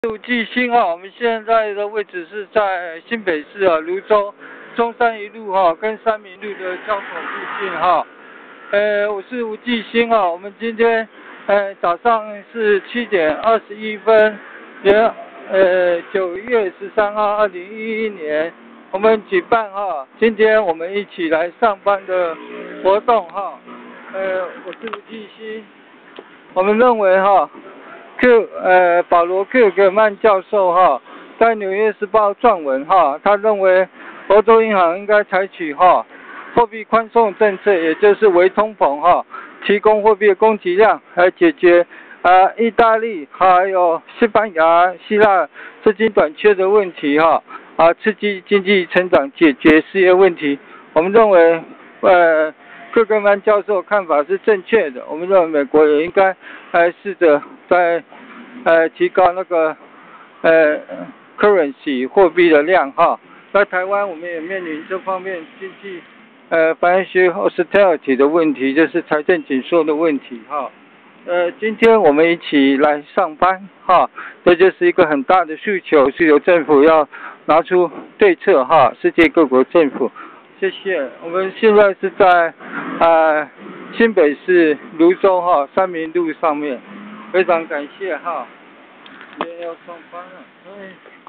五 G 新哈，我们现在的位置是在新北市泸州中山一路跟三民路的交口附近哈。我是吴继兴哈，我们今天早上是7点21分，9月13号2011年，我们举办今天我们一起来上班的活动哈。我是吴继兴，我们认为保罗·克格曼教授在《纽约时报》撰文他认为欧洲银行应该采取货币宽松政策，也就是微通膨提供货币的供给量来解决意大利还有西班牙、希腊资金短缺的问题刺激经济成长，解决失业问题。我们认为克格曼教授看法是正确的，我们认为美国也应该试着在提高那个currency 货币的量在台湾我们也面临这方面经济financial austerity 的问题，就是财政紧缩的问题今天我们一起来上班这就是一个很大的诉求，是由政府要拿出对策世界各国政府。谢谢。我们现在是在新北市泸州三民路上面，非常感谢今天要上班了。